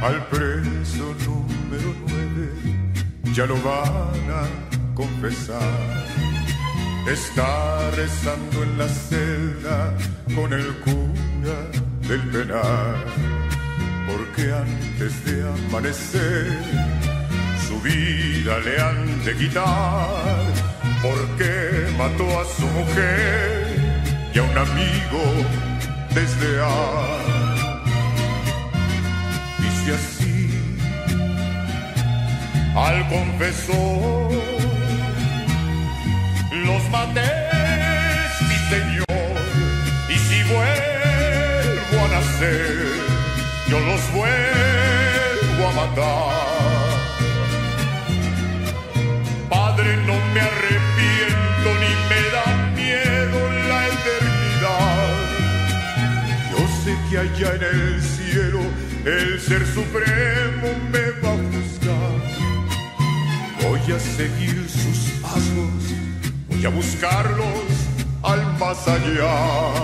Al preso número 9 ya lo van a confesar. Está rezando en la celda con el cura del penal, porque antes de amanecer su vida le han de quitar, porque mató a su mujer y a un amigo desleal. Dice así al confesor: los maté, sí señor, y si vuelvo a nacer, yo los vuelvo a matar. Padre, no me arrepiento ni me da miedo la eternidad. Yo sé que allá en el cielo el Ser Supremo me va a juzgar. Voy a seguir sus pasos, voy a buscarlos al más allá.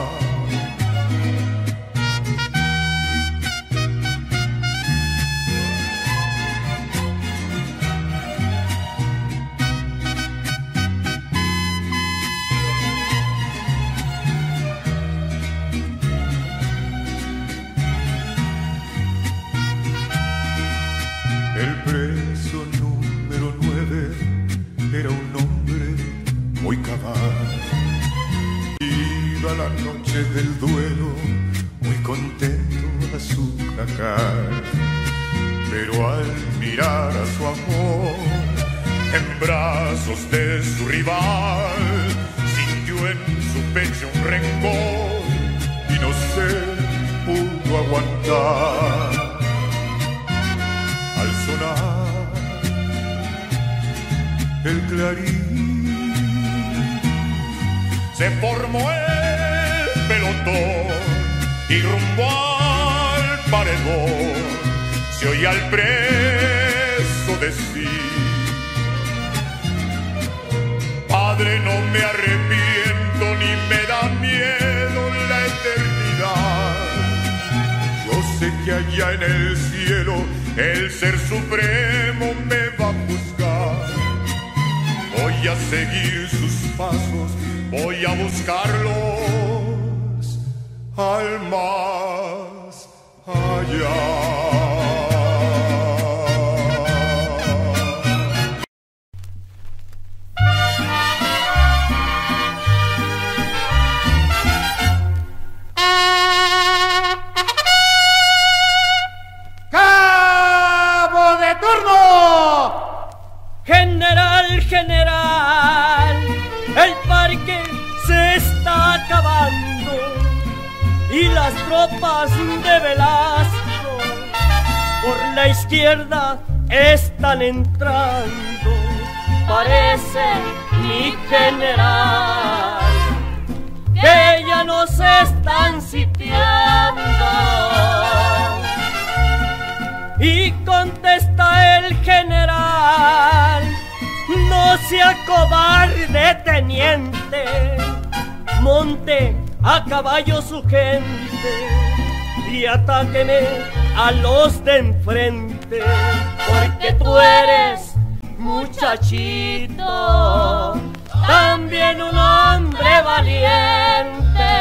El preso número 9 era un hombre muy cabal. Iba la noche del duelo muy contento a su jacal, pero al mirar a su amor en brazos de su rival, sintió en su pecho un rencor y no se pudo aguantar. Al sonar el clarín, se formó el pelotón y rumbo al paredón se oía al preso decir: Padre, no me arrepiento ni me da miedo la eternidad. Yo sé que allá en el cielo el Ser Supremo me va a juzgar. Voy a seguir sus pasos, voy a buscarlos al más allá. General, el parque se está acabando y las tropas de Velasco por la izquierda están entrando. Parece, mi general, que ya nos están sitiando. Y contesta el general: no sea cobarde, teniente, monte a caballo su gente y atáqueme a los de enfrente, porque tú eres muchachito, también un hombre valiente.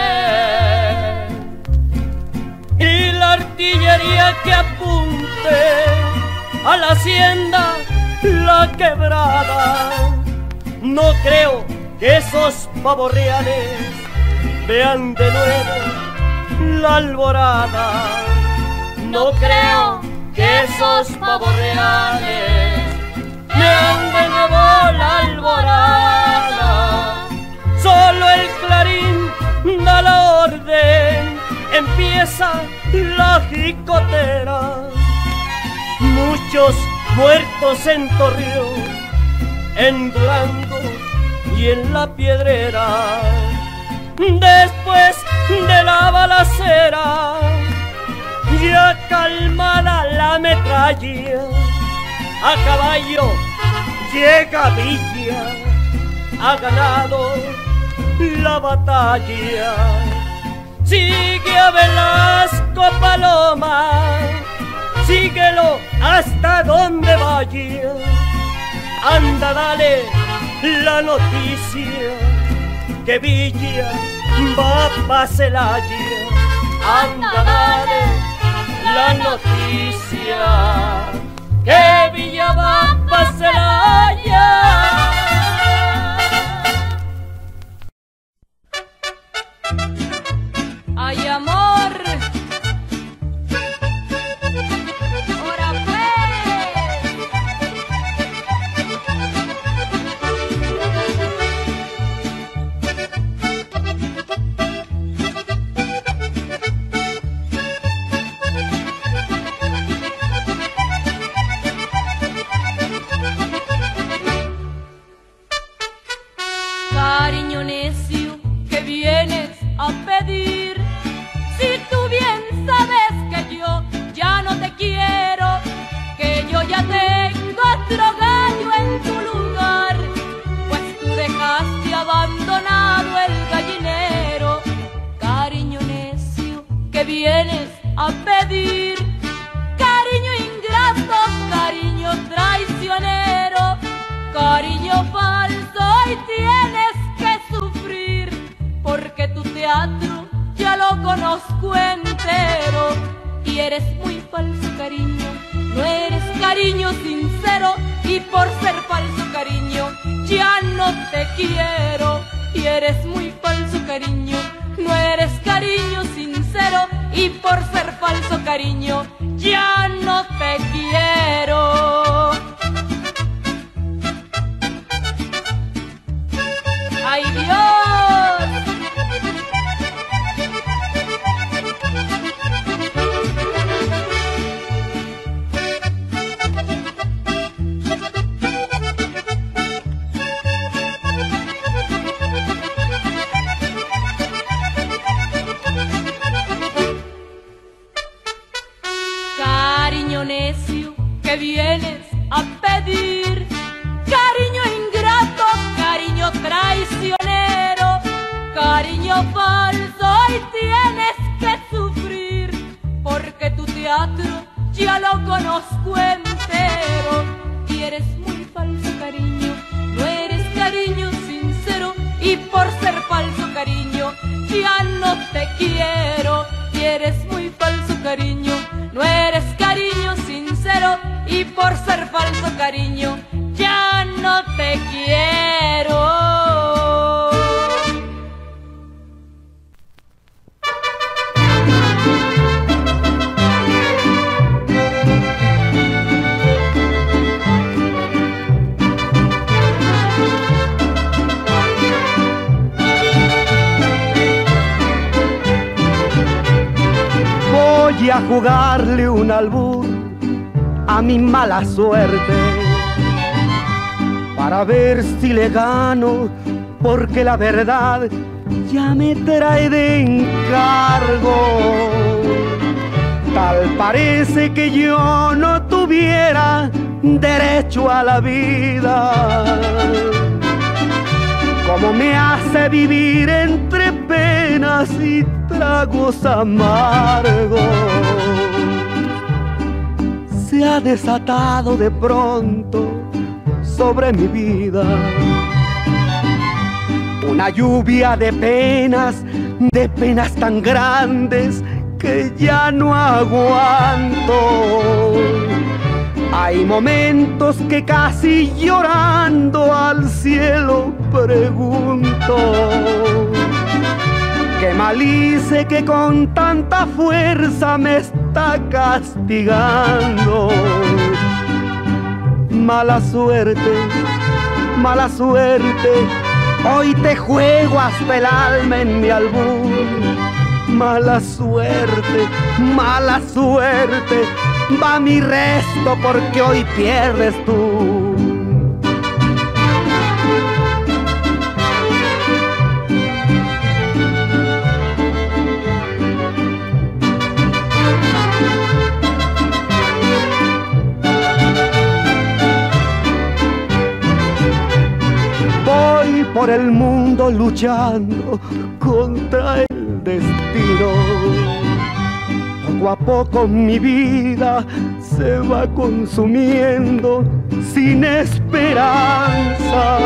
Y la artillería que apunte a la hacienda La Quebrada, no creo que esos pavos reales vean de nuevo la alborada. No creo que esos pavos reales vean de nuevo la alborada. Solo el clarín da la orden, empieza la jicotera. Muchos muertos en Torreón, en Durango y en La Piedrera. Después de la balacera, ya calmada la metralla, a caballo llega Villa, ha ganado la batalla. Sigue a Velasco Paloma, síguelo hasta donde vaya. Anda, dale la noticia que Villa va pa' Celaya. Anda, dale la noticia que Villa va pa' Celaya. Ay, amor, ora cariño necio que vienes a pedir. Si tú bien sabes que yo ya no te quiero, que yo ya tengo otro gallo en tu lugar, pues tú dejaste abandonado el gallinero. Cariño necio que vienes a pedir, cariño ingrato, cariño traicionero, cariño falso, y tienes que sufrir, porque tu teatro ya lo conozco entero. Y eres muy falso, cariño, no eres cariño sincero, y por ser falso, cariño, ya no te quiero. Y eres muy falso, cariño, no eres cariño sincero, y por ser falso, cariño, ya no te quiero. ¡Ay, Dios! Cariño necio que vienes a pedir, cariño ingrato, cariño traicionero, cariño falso, y tienes que sufrir, porque tu teatro ya lo conozco entero. Y eres muy falso, cariño, no eres cariño sincero, y por ser falso, cariño, ya no te quiero. Y eres muy falso, cariño, no eres cariño sincero, y por ser falso, cariño, ya no te quiero. Voy a jugarle un albur a mi mala suerte para ver si le gano, porque la verdad ya me trae de encargo. Tal parece que yo no tuviera derecho a la vida, como me hace vivir entre penas y tragos amargos. Se ha desatado de pronto sobre mi vida una lluvia de penas tan grandes que ya no aguanto. Hay momentos que casi llorando al cielo pregunto: ¿qué mal hice que con tanta fuerza me está castigando? Mala suerte, hoy te juego hasta el alma en mi albur. Mala suerte, va mi resto porque hoy pierdes tú. Voy por el mundo luchando contra el destino. Poco a poco mi vida se va consumiendo sin esperanza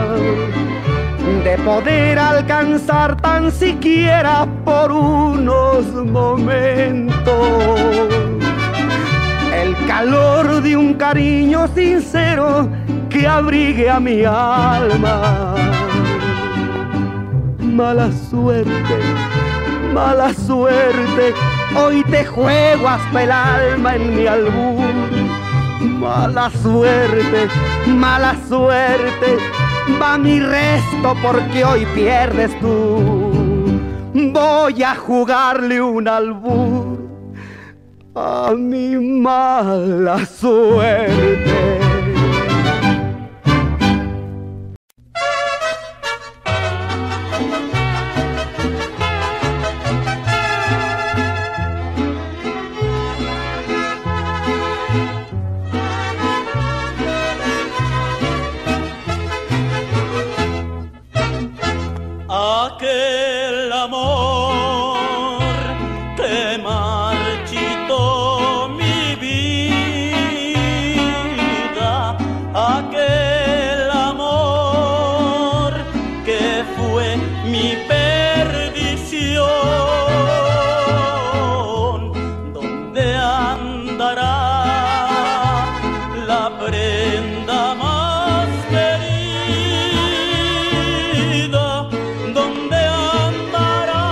de poder alcanzar tan siquiera por unos momentos el calor de un cariño sincero que abrigue a mi alma. Mala suerte, hoy te juego hasta el alma en mi albur. Mala suerte, va mi resto porque hoy pierdes tú. Voy a jugarle un albur a mi mala suerte. Aquel amor que marchitó mi vida, aquel amor que fue mi perdición, ¿dónde andará la prenda más querida? ¿Dónde andará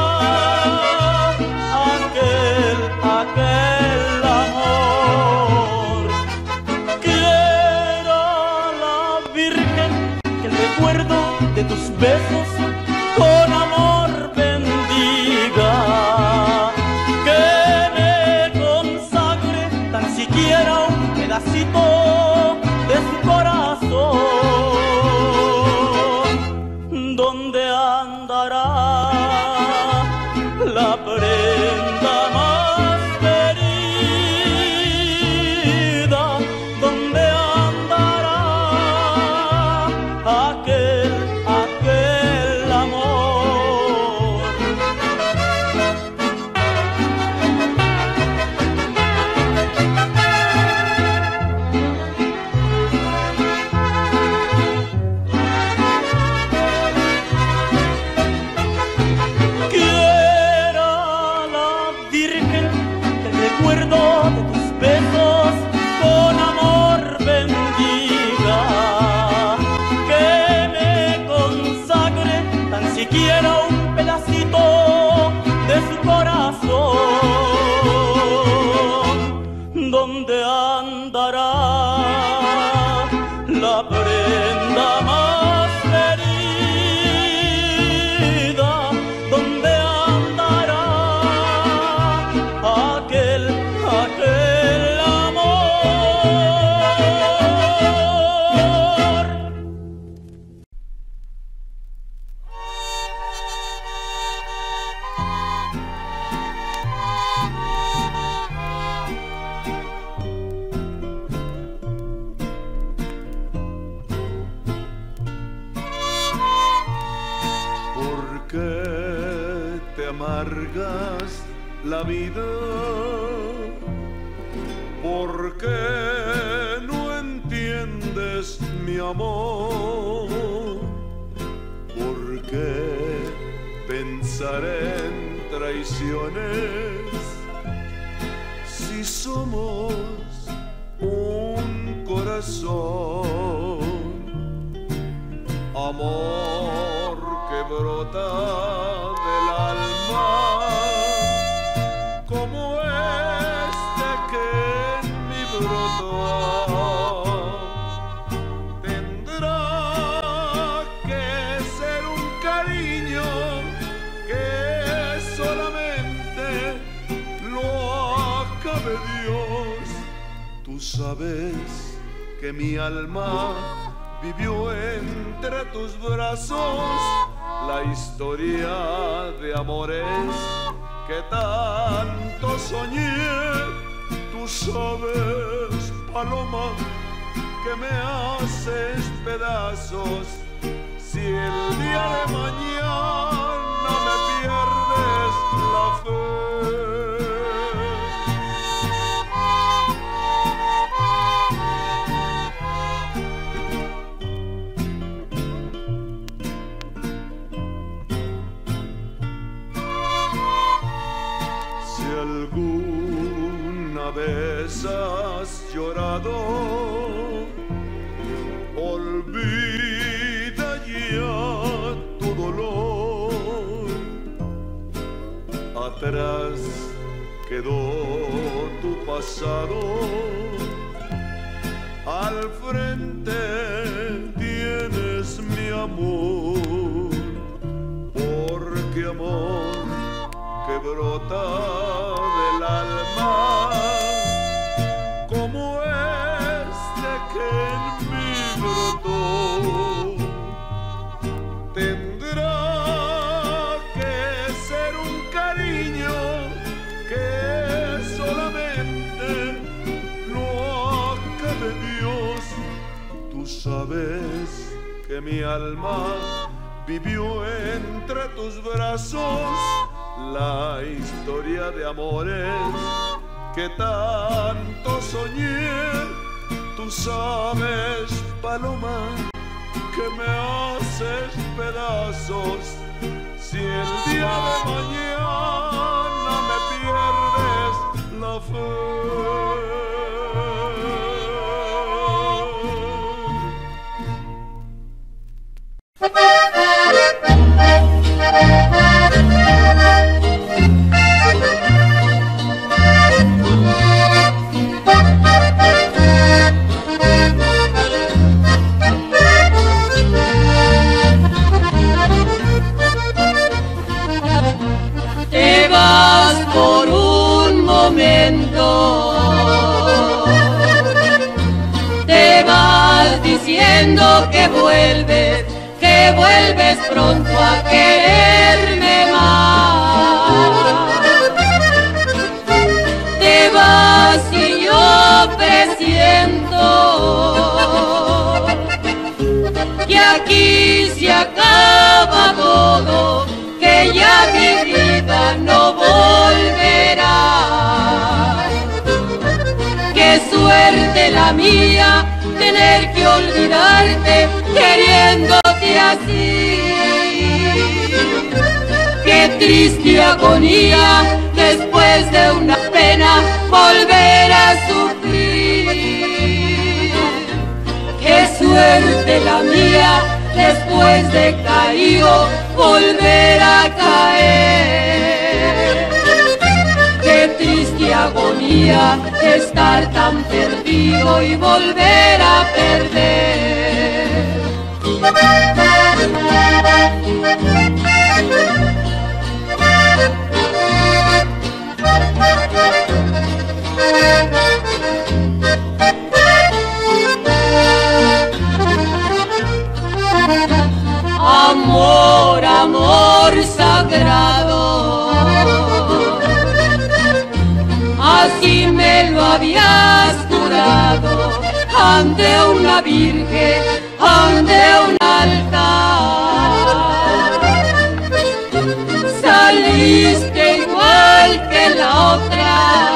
aquel amor? Quiera la Virgen que el recuerdo de tus besos con amor bendiga, que me consagre tan siquiera un pedacito de su corazón. ¿Dónde andará la prenda más querida? ¿Dónde andará aquel amor? Quiera la Virgen que el recuerdo de tus besos con amor bendiga, que me consagre tan siquiera un pedacito de su corazón. ¿Dónde andará la prenda más querida? ¿Dónde andará aquel amor? ¿Por qué te amargas la vida? ¿Por qué no entiendes mi amor? ¿Por qué pensar en traiciones si somos un corazón? Amor que brota del alma, como este que en mí brotó, tendrá que ser un cariño que solamente lo acabe Dios. Tú sabes que mi alma vivió entre tus brazos la historia de amores que tanto soñé. Tú sabes, paloma, que me haces pedazos si el día de mañana me pierdes la fe. vez has llorado, olvida ya tu dolor. Atrás quedó tu pasado, al frente tienes mi amor, porque amor que brota del alma, como este que en mí brotó, tendrá que ser un cariño que solamente lo acabe Dios. Tú sabes que mi alma vivió entre tus brazos la historia de amores que tanto soñé. Tú sabes, paloma, que me haces pedazos. Si el día de mañana me pierdes la fe. Te vas por un momento, te vas diciendo que vuelves pronto a quererme más. Te vas y yo presiento que aquí se acaba todo, que ya mi vida no volverá. Qué suerte la mía, tener que olvidarte queriéndote así. Qué triste agonía, después de una pena volver a sufrir. Qué suerte la mía, después de caído volver a caer. Qué triste agonía estar tan perdido y volver a perder. Amor, amor sagrado, así me lo habías jurado ante una virgen, ante un altar. Saliste igual que la otra,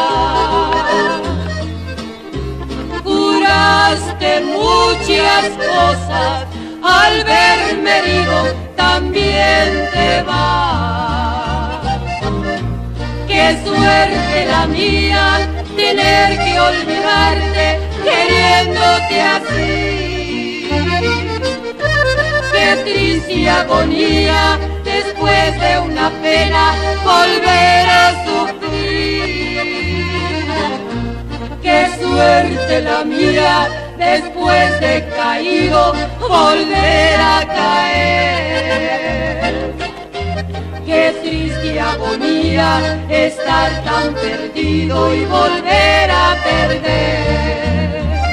juraste muchas cosas, al verme herido también te vas. Qué suerte la mía, tener que olvidarte queriéndote así. Qué triste agonía, después de una pena volver a sufrir. Qué suerte la mía, después de caído volver a caer. Qué triste agonía estar tan perdido y volver a perder.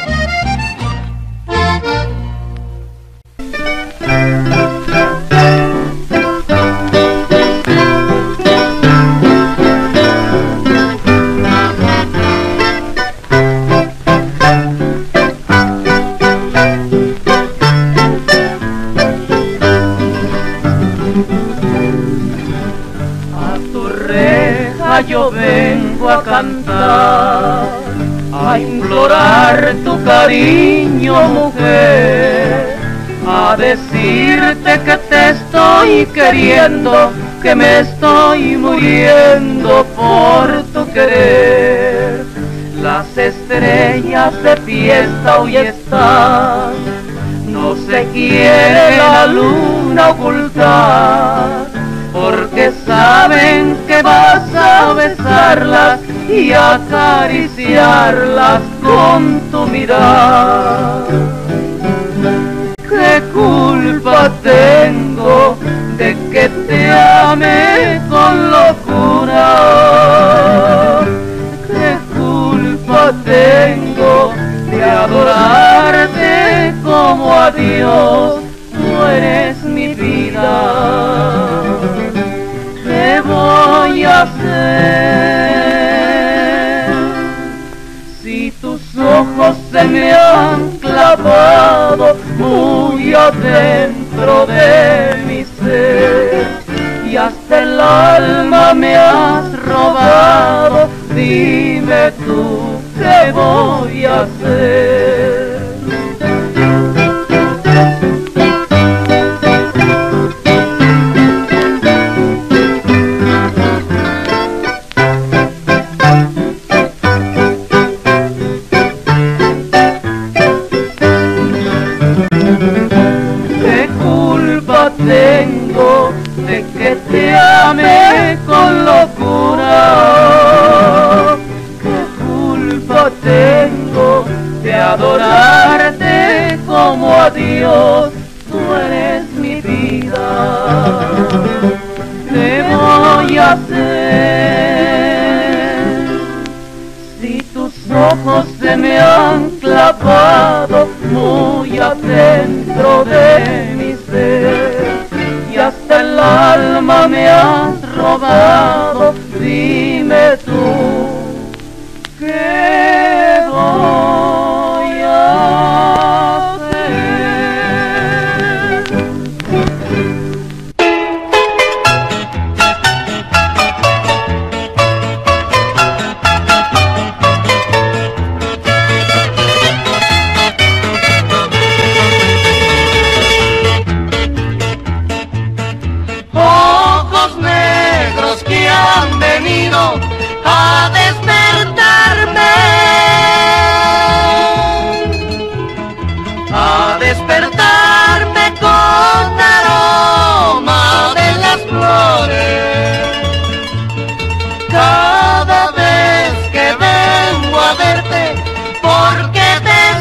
Yo vengo a cantar, a implorar tu cariño, mujer, a decirte que te estoy queriendo, que me estoy muriendo por tu querer. Las estrellas de fiesta hoy están, no se quiere la luna ocultar, porque saben que vas a besarlas y acariciarlas con tu mirar. ¿Qué culpa tengo de que te ame con locura? ¿Qué culpa tengo de adorarte como a Dios? Tú eres mi vida. ¿Qué voy a hacer si tus ojos se me han clavado muy adentro de mi ser y hasta el alma me has robado? Dime tú, ¿qué voy a hacer? Tengo de que te ame con locura. ¿Qué culpa tengo de adorarte como a Dios? Tú eres mi vida. ¿Qué voy a hacer si tus ojos se me han clavado muy adentro de mi ser y hasta el alma me has robado? Dime tú, ¿qué voy a hacer? Ojos negros que han venido a despertarme con aroma de las flores. Cada vez que vengo a verte, ¿por qué te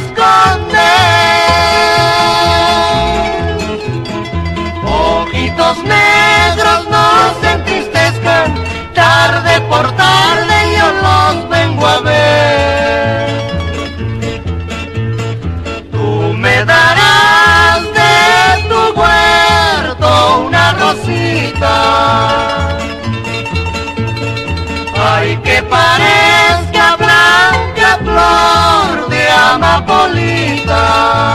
escondes? Ojitos negros no se entristezcan, tarde por tarde yo los vengo a ver. Tú me darás de tu huerto una rosita, ay, que parezca blanca flor de amapolita.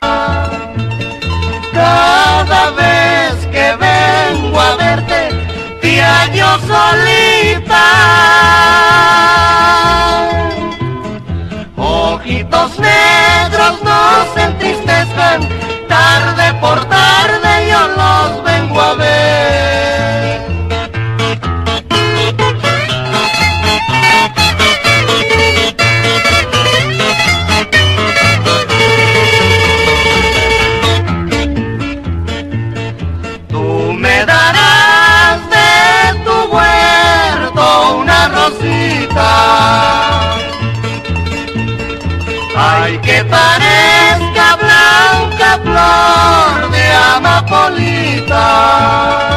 Cada vez que vengo a verte, te hallo solita. Ojitos negros no se entristezcan, tarde por tarde yo los vengo a ver. Tú me darás de tu huerto una rosita, ay, que parezca blanca flor de amapolita.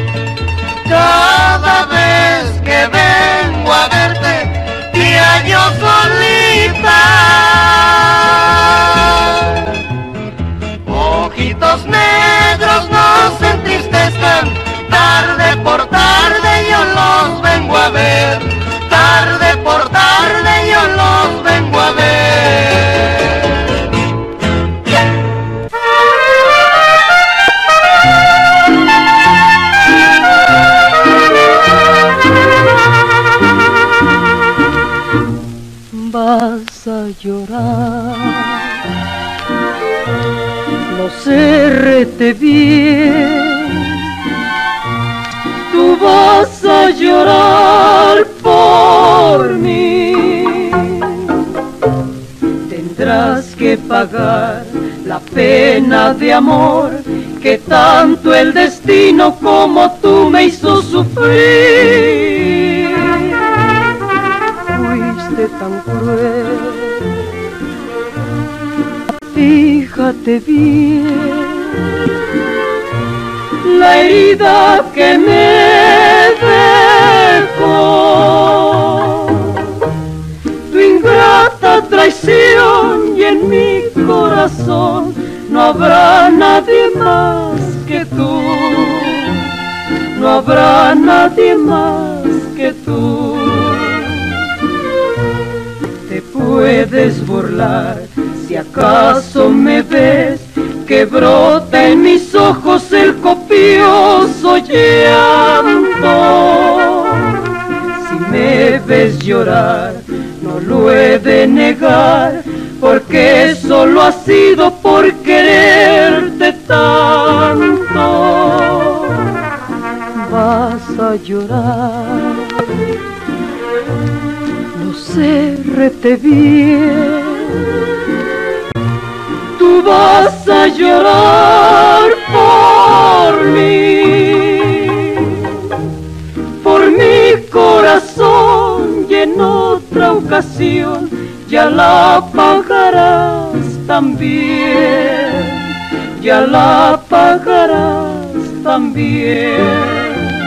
Cada vez que vengo a verte, te hallo solita. Ojitos negros no se entristezcan, tarde por tarde yo los vengo a ver. Tarde por tarde yo los vengo a ver. Vas a llorar, no sé, rete bien. Tú vas a llorar por mí. pagar la pena de amor que tanto el destino como tú me hizo sufrir. Fuiste tan cruel, fíjate bien la herida que me dejó tu ingrata traición, y en mi corazón no habrá nadie más que tú, no habrá nadie más que tú. Te puedes burlar si acaso me ves que brota en mis ojos el copioso llanto. Si me ves llorar, no lo he de negar, porque solo ha sido por quererte tanto. Vas a llorar, no sé, rete bien. Tú vas a llorar por mi corazón, y en otra ocasión ya la pagarás también, ya la pagarás también.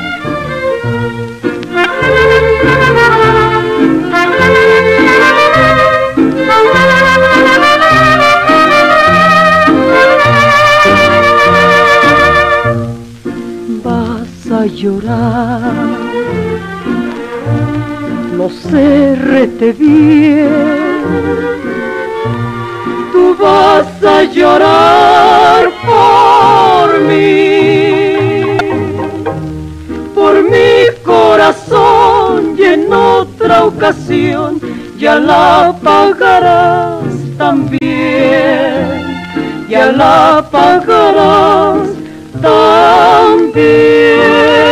Vas a llorar, no sé, rete bien. Tú vas a llorar por mi corazón, y en otra ocasión ya la pagarás también, ya la pagarás también.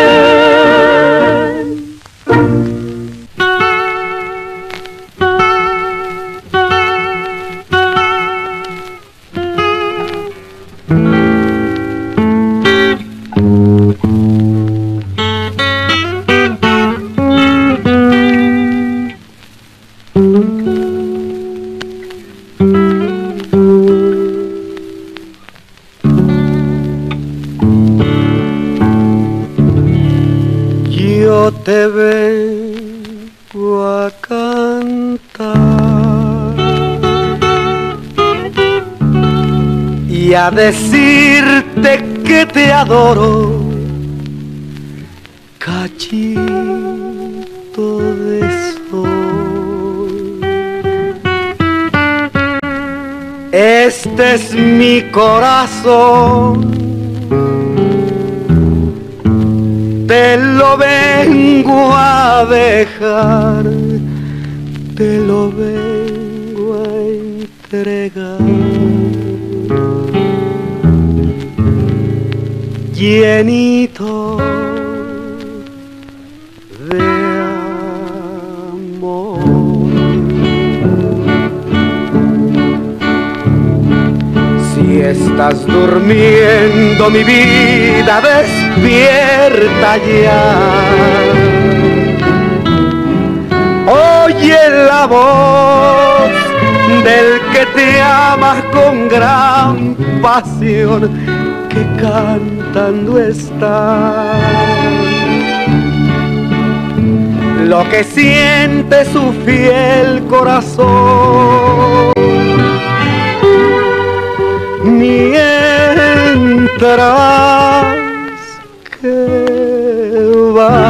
Yo te vengo a cantar y a decirte que te adoro, cachito de sol. Este es mi corazón, te lo vengo a dejar, te lo vengo a entregar, llenito de amor. Si estás durmiendo, mi vida, despierta ya. Oye la voz del que te ama con gran pasión, que cantando está lo que siente su fiel corazón. Mientras que va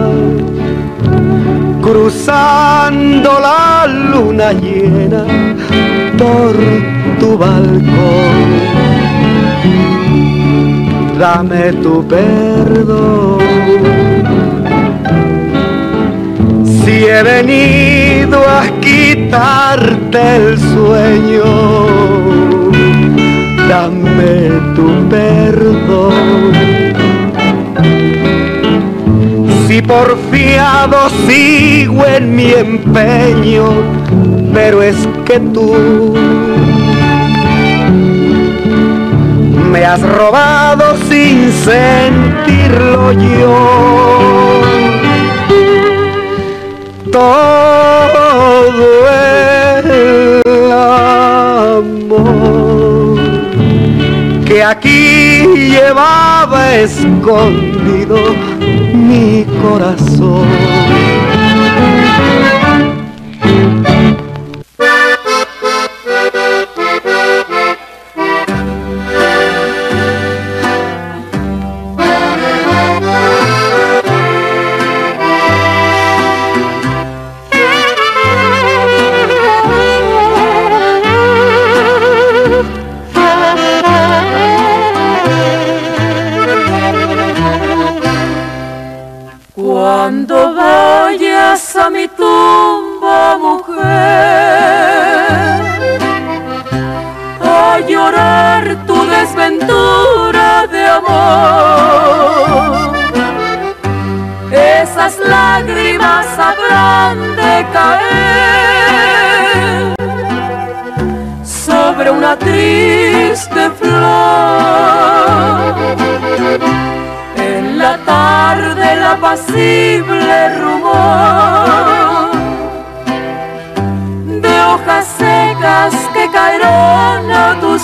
cruzando la luna llena por tu balcón, dame tu perdón. Si he venido a quitarte el sueño, dame tu perdón. Si porfiado sigo en mi empeño, pero es que tú me has robado sin sentirlo yo. Todo el amor que aquí llevaba escondido mi corazón. Cuando vayas a mi tumba, mujer, a llorar tu desventura de amor, esas lágrimas habrán de caer sobre una triste flor. En la tarde el apacible rumor de hojas secas que caerán a tus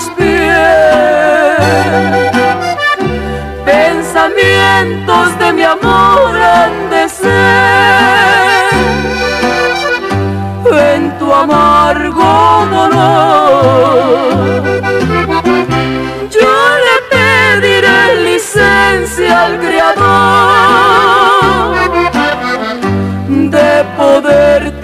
pies, pensamientos de mi amor han de ser en tu amargo dolor. Yo le pediré licencia al Creador de poderte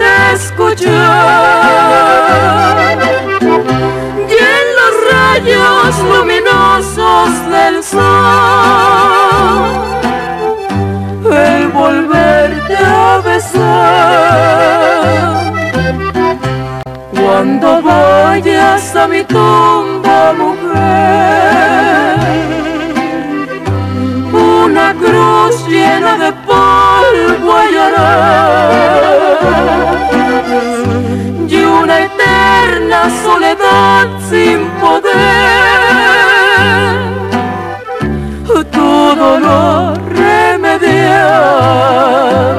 escuchar, y en los rayos luminosos del sol el volverte a besar. Cuando vayas a mi tumba, mujer, una cruz llena de polvo hallarás, y una eterna soledad sin poder tu dolor remediar.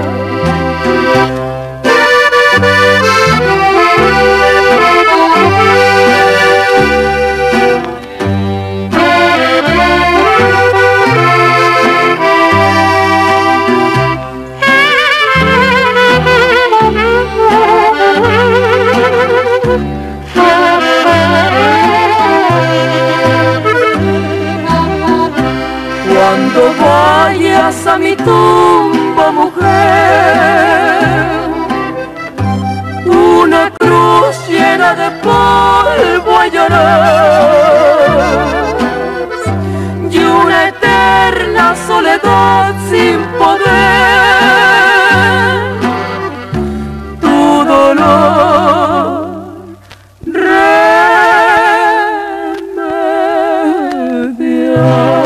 Cuando vayas a mi tumba, mujer, una cruz llena de polvo hallarás, y una eterna soledad sin poder tu dolor remediar.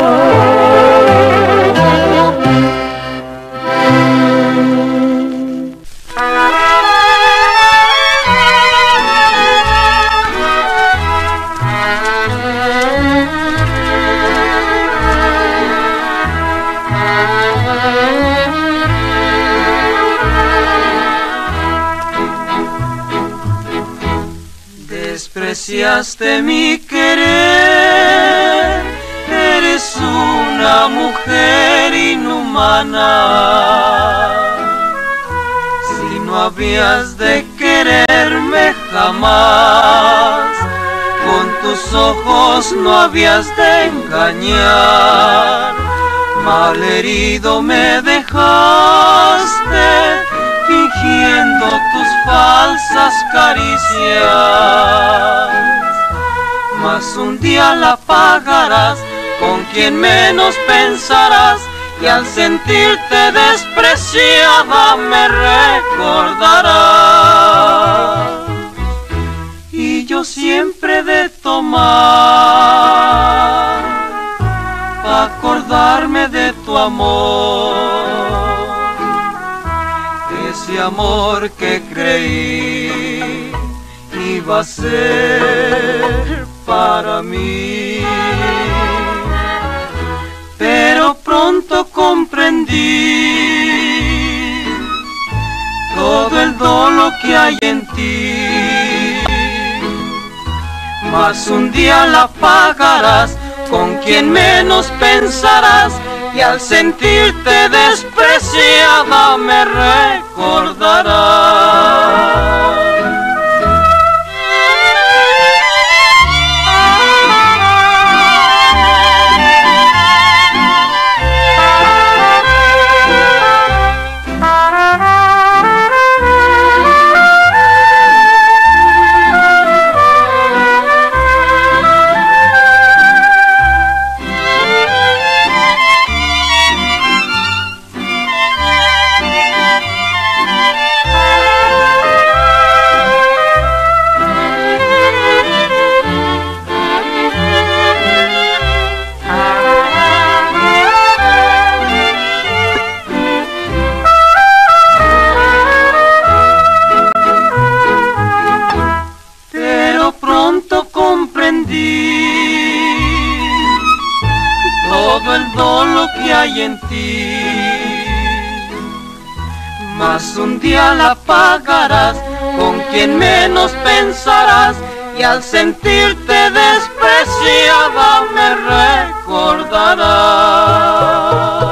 Despreciaste mi querer, eres una mujer inhumana. Si no habías de quererme jamás, con tus ojos no habías de engañar. Malherido me dejaste, fingiendo tus falsas caricias, mas un día la pagarás con quien menos pensarás, y al sentirte despreciada me recordarás. Y yo siempre de tomar, pa' acordarme de tu amor, ese amor que creí iba a ser para mí. pero pronto comprendí todo el dolor que hay en ti. Mas un día la pagarás con quien menos pensarás, y al sentirte despreciada me recordarás. Todo el dolor que hay en ti, mas un día la pagarás con quien menos pensarás, y al sentirte despreciada me recordarás.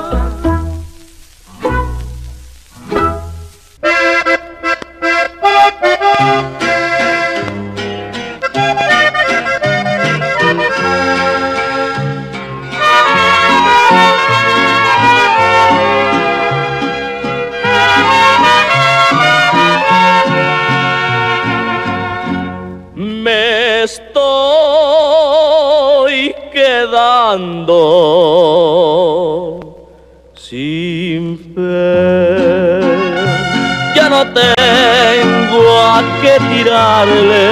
Estoy quedando sin fe, ya no tengo a qué tirarle,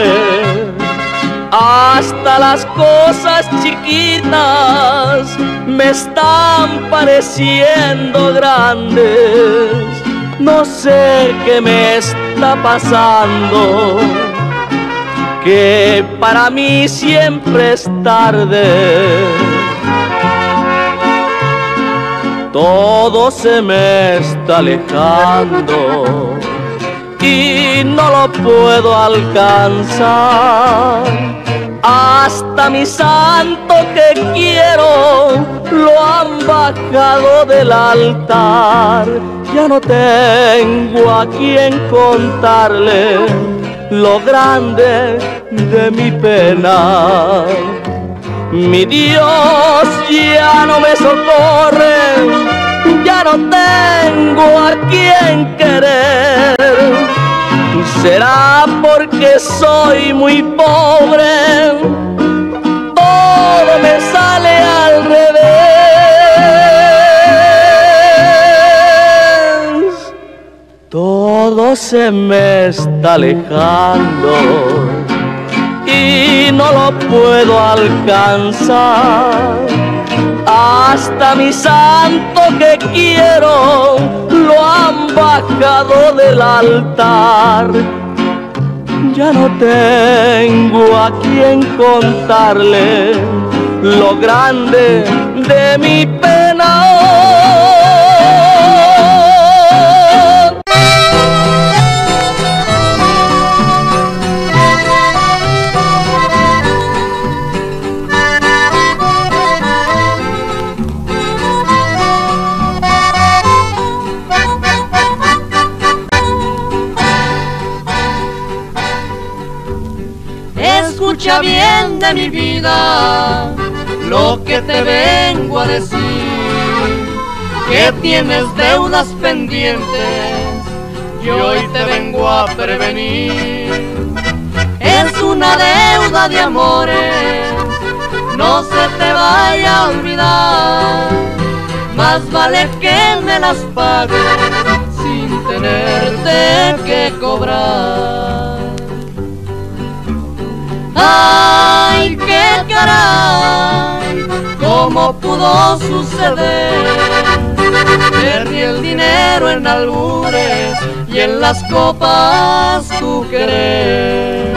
hasta las cosas chiquitas me están pareciendo grandes. No sé qué me está pasando, que para mí siempre es tarde. Todo se me está alejando y no lo puedo alcanzar. Hasta mi santo que quiero lo han bajado del altar. Ya no tengo a quien contarle lo grande de mi pena. Mi Dios ya no me socorre, ya no tengo a quien querer. ¿Será porque soy muy pobre? Todo me sale al revés. Todo se me está alejando y no lo puedo alcanzar. Hasta mi santo que quiero lo han bajado del altar. Ya no tengo a quien contarle lo grande de mi pena. Escucha bien de mi vida lo que te vengo a decir, que tienes deudas pendientes y hoy te vengo a prevenir. Es una deuda de amores, no se te vaya a olvidar, más vale que me las pagues sin tenerte que cobrar. ¡Ay, qué caray! ¿Cómo pudo suceder? Perdí el dinero en albures y en las copas tu querer.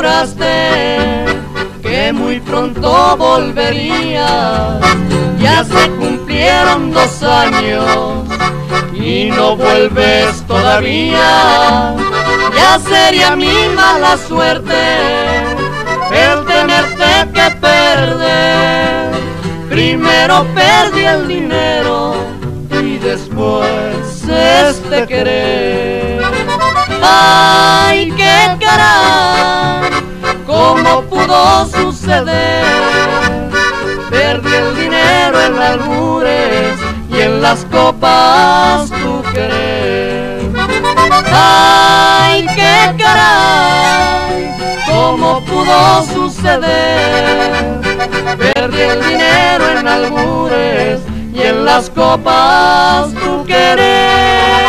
juraste que muy pronto volverías. Ya se cumplieron 2 años y no vuelves todavía. Ya sería mi mala suerte el tenerte que perder. Primero perdí el dinero y después este querer. Ay, qué caray, ¿cómo pudo suceder? Perdí el dinero en albures y en las copas tu querer. Ay, qué caray, ¿cómo pudo suceder? Perdí el dinero en albures y en las copas tu querer.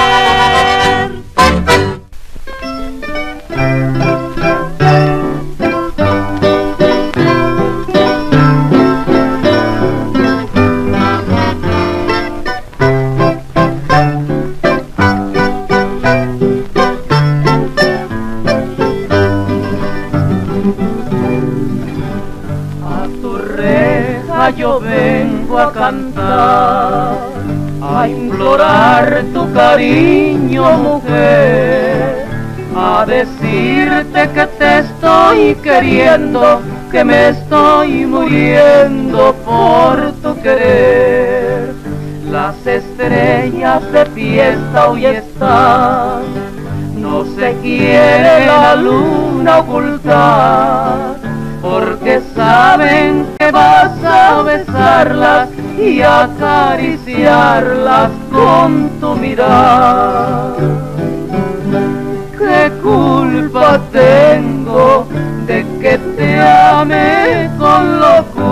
Yo vengo a cantar, a implorar tu cariño, mujer, a decirte que te estoy queriendo, que me estoy muriendo por tu querer. Las estrellas de fiesta hoy están, no se quiere la luna ocultar, porque saben que vas a besarlas y acariciarlas con tu mirar. ¿Qué culpa tengo de que te ame con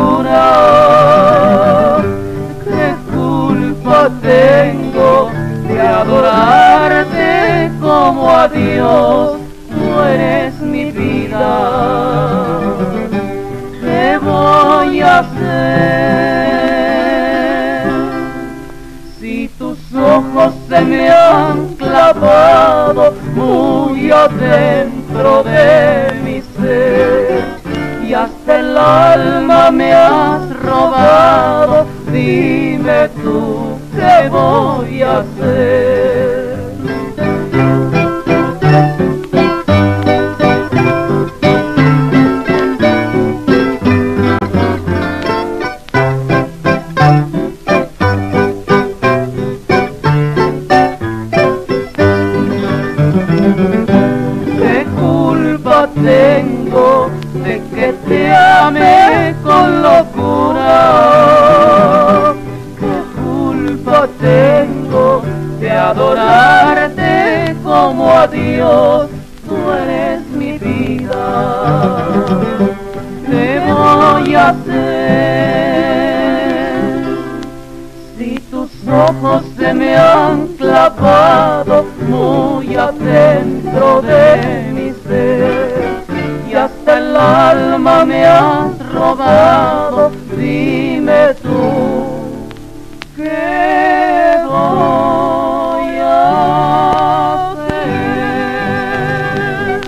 locura? ¿Qué culpa tengo de adorarte como a Dios? Tú eres mi vida. ¿Qué voy a hacer si tus ojos se me han clavado muy adentro de mi ser y hasta el alma me has robado? Dime tú, ¿qué voy a hacer? Tengo de que te ame con locura. ¿Qué culpa tengo de adorarte como a Dios? Tú eres mi vida. ¿Qué voy a hacer si tus ojos se me han clavado muy adentro de mi ser y hasta el alma me has robado? Dime tú, ¿qué voy a hacer?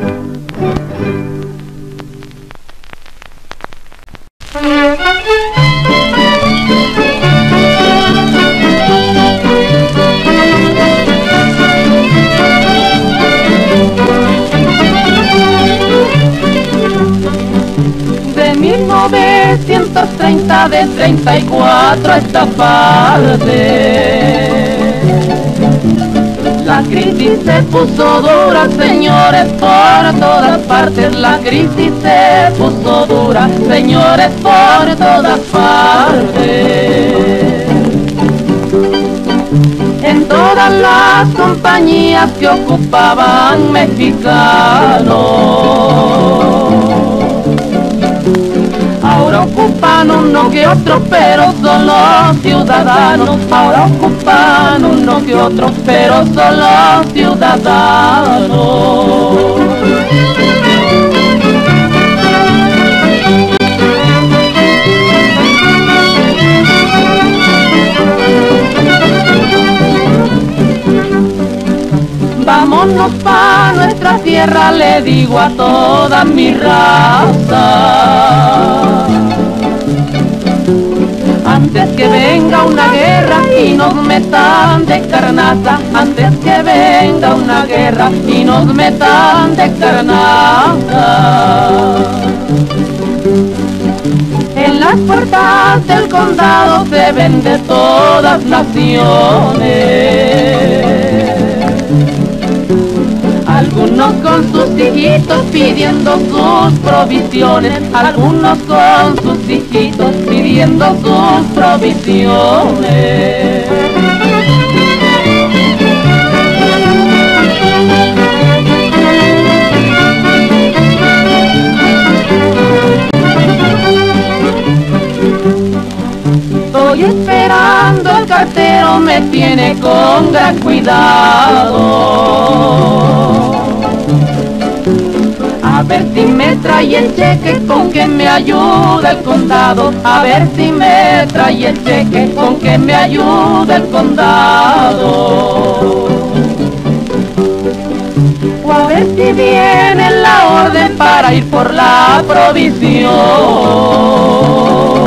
De 1930, de 34 a esta parte, la crisis se puso dura, señores, por todas partes. La crisis se puso dura, señores, por todas partes. En todas las compañías que ocupaban mexicanos, ahora ocupan uno que otro, pero son los ciudadanos. Ahora ocupan uno que otro, pero son los ciudadanos. Vámonos pa' nuestra la tierra le digo a toda mi raza. Antes que venga una guerra y nos metan de carnaza, antes que venga una guerra y nos metan de carnaza. En las puertas del condado se ven de todas naciones. Algunos con sus hijitos pidiendo sus provisiones, algunos con sus hijitos pidiendo sus provisiones. Estoy esperando, el cartero me tiene con gran cuidado. A ver si me trae el cheque con que me ayuda el condado. A ver si me trae el cheque con que me ayuda el condado. O a ver si viene la orden para ir por la provisión.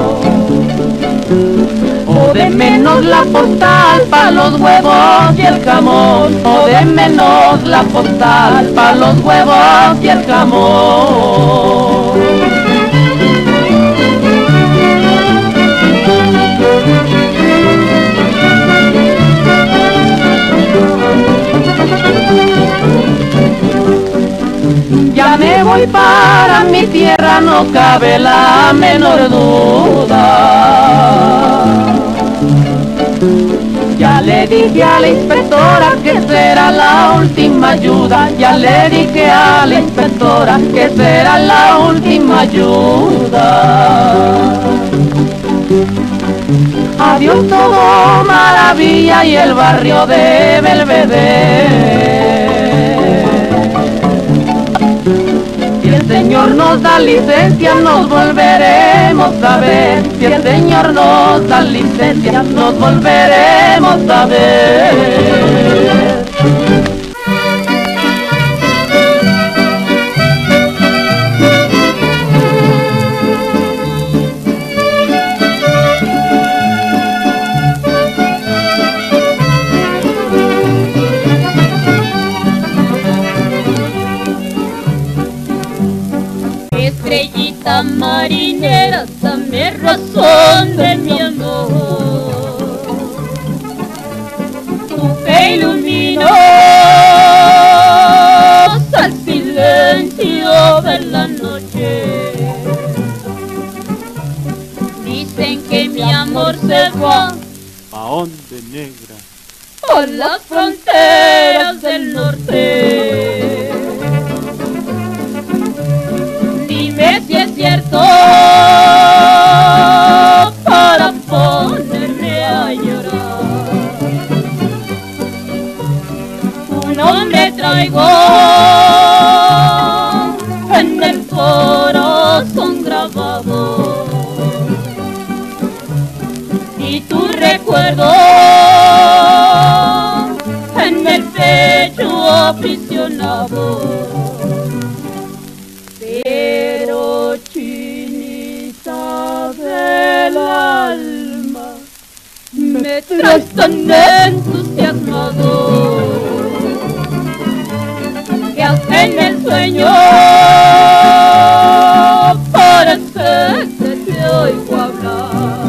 O de menos la postal pa' los huevos y el jamón. O de menos la postal pa' los huevos y el jamón. Ya me voy para mi tierra, no cabe la menor duda. Ya le dije a la inspectora que será la última ayuda. Ya le dije a la inspectora que será la última ayuda. Adiós todo maravilla y el barrio de Belvedere. Si el Señor nos da licencia, nos volveremos a ver. Si el Señor nos da licencia, nos volveremos a ver. Estrellita marinera, dame razón de mi amor. Tu que iluminó al silencio de la noche. Dicen que mi amor se va ¿a dónde, negra? a las fronteras del norte. Dime si es cierto para ponerme a llorar. Un hombre traigo en el corazón grabado y tu recuerdo en el pecho aprisionado. Pero chinita del alma, me traes tan entusiasmado que hasta en el sueño parece que te oigo hablar.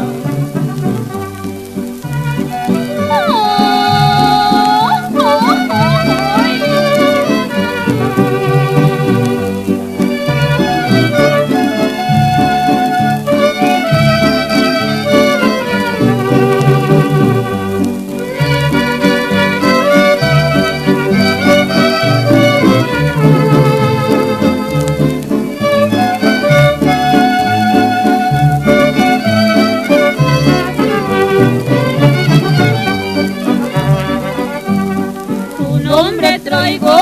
Traigo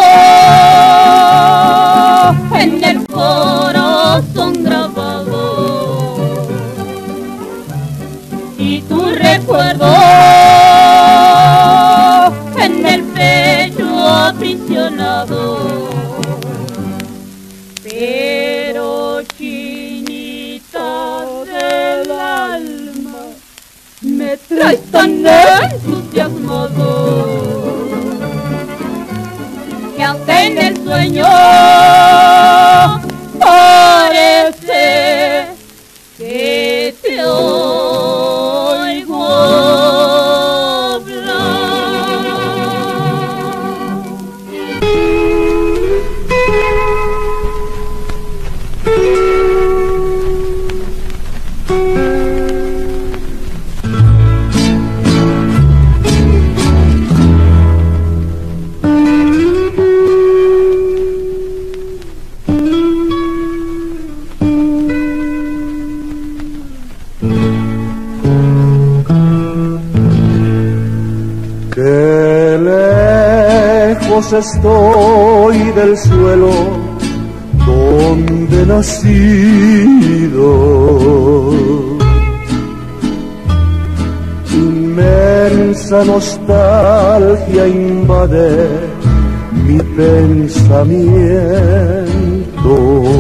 en el corazón grabado y tu recuerdo en el pecho aprisionado. me traes tan entusiasmado que hasta en el sueño parece que te oigo hablar. Estoy del suelo donde nacido. Inmensa nostalgia invade mi pensamiento.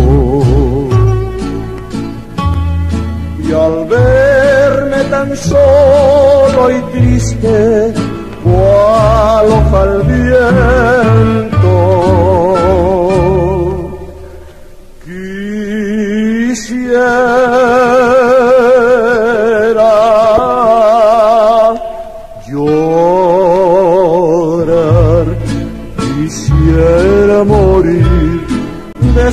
Y al verme tan solo y triste, cual hoja al viento, quisiera llorar, quisiera morir de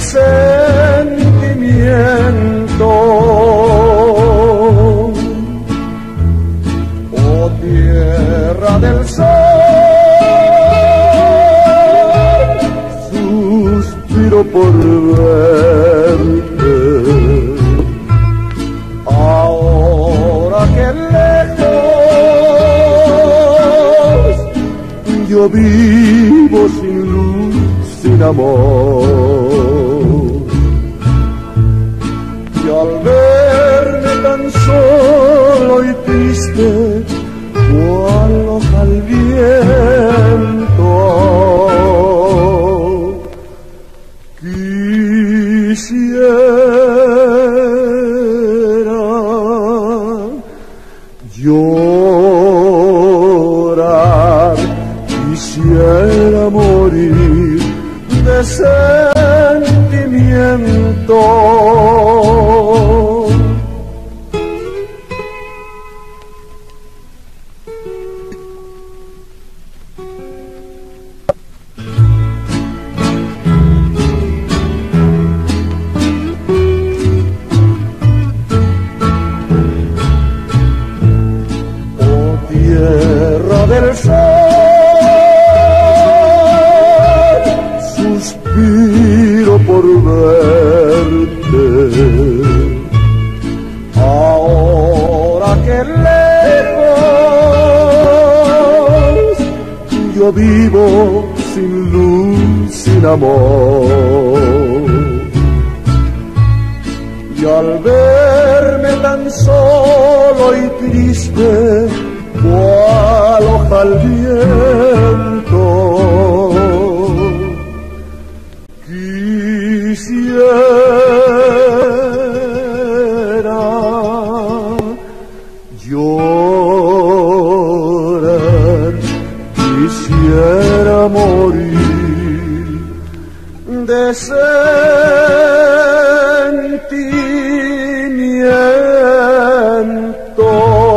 sentimiento. Oh tierra del sol, por verte, ahora que lejos yo vivo sin luz, sin amor. Y al verme tan solo y triste, cual hoja al viento, quisiera llorar, quisiera morir de sentimiento. Del sol, suspiro por verte, ahora que lejos yo vivo sin luz, sin amor. Y al verme tan solo y triste, cual hoja al viento, quisiera llorar, quisiera morir de sentimiento.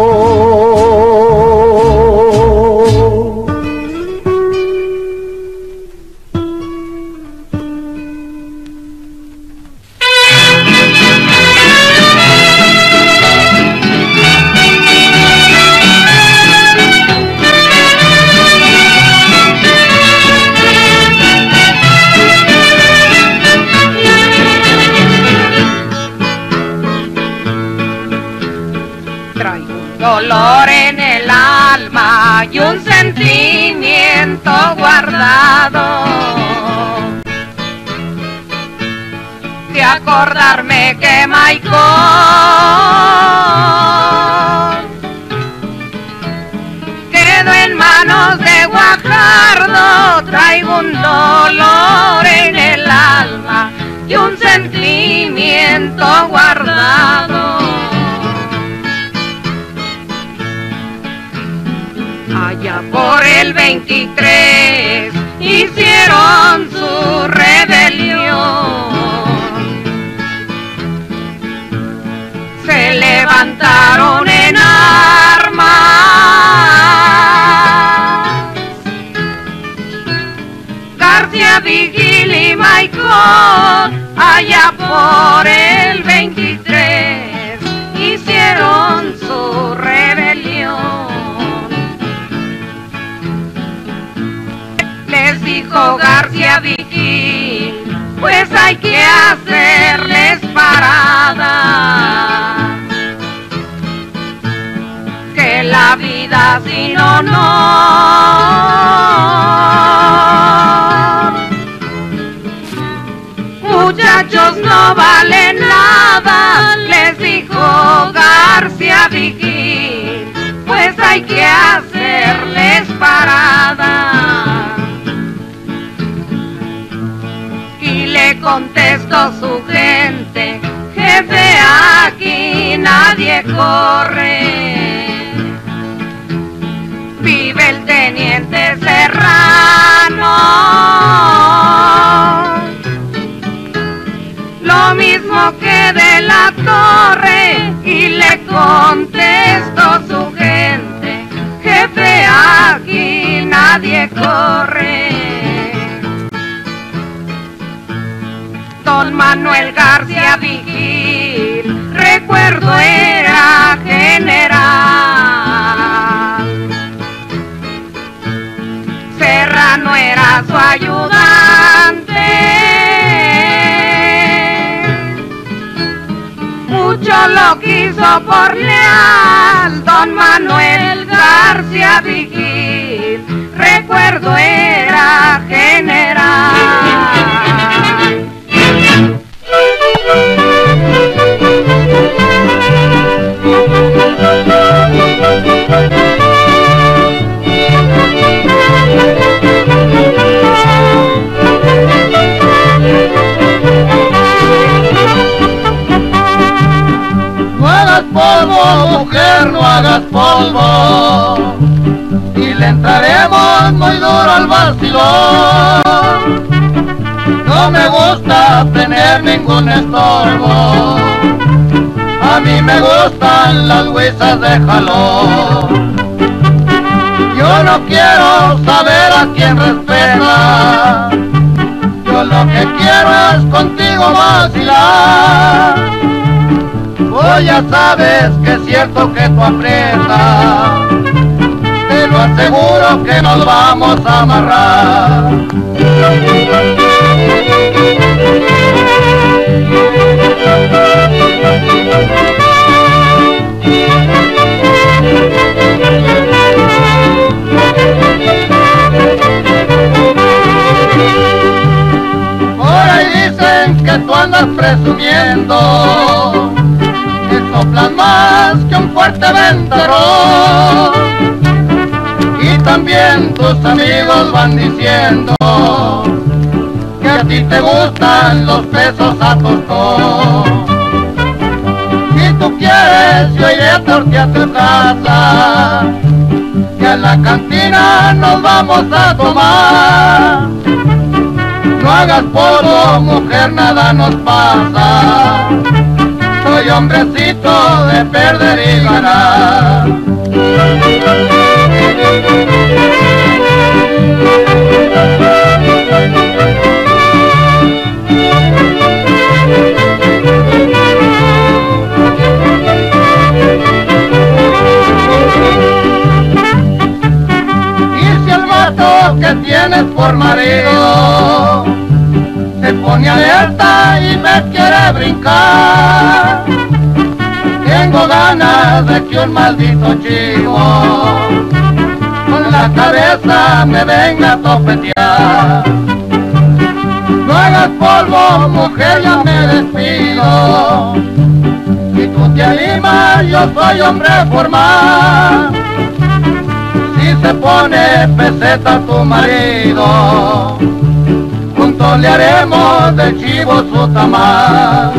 Dolor en el alma y un sentimiento guardado de acordarme que Maicón quedó en manos de Guajardo. Traigo un dolor en el alma y un sentimiento guardado Allá por el 23 hicieron su rebelión. Se levantaron en armas. García Vigil y Maicón, allá por el 23 hicieron su rebelión. Les dijo García Vigil, pues hay que hacerles parada, que la vida sin honor, muchachos, no vale nada, les dijo García Vigil, pues hay que hacerles parada. Y le contestó su gente, jefe, aquí nadie corre, vive el teniente Serrano. Lo mismo que de la Torre, y le contestó su gente, jefe, aquí nadie corre. Don Manuel García Vigil, recuerdo, era general. Serrano era su ayudante. Mucho lo quiso por leal Don Manuel García Vigil, recuerdo, era general. No hagas polvo, mujer, no hagas polvo, y le entraremos muy duro al vacilón. No me gusta tener ningún estorbo, a mí me gustan las huesas de jalón. Yo no quiero saber a quién respeta, yo lo que quiero es contigo vacilar. Pues ya sabes que es cierto que tú aprietas, te lo aseguro que nos vamos a amarrar. Por ahí dicen que tú andas presumiendo, que soplas más que un fuerte ventarrón, y también tus amigos van diciendo que a ti te gustan los pesos a tostón. Si tú quieres, yo iré por ti a tu casa, que a la cantina nos vamos a tomar. No hagas polvo, mujer, nada nos pasa, soy hombrecito de perder y ganar. Y si el vato que tienes por marido se pone alerta y me quiere brincar, tengo ganas de que un maldito chivo con la cabeza me venga a topetear. No hagas polvo, mujer, ya me despido, si tú te animas yo soy hombre formal. Si se pone peseta tu marido, juntos le haremos del chivo su tamal.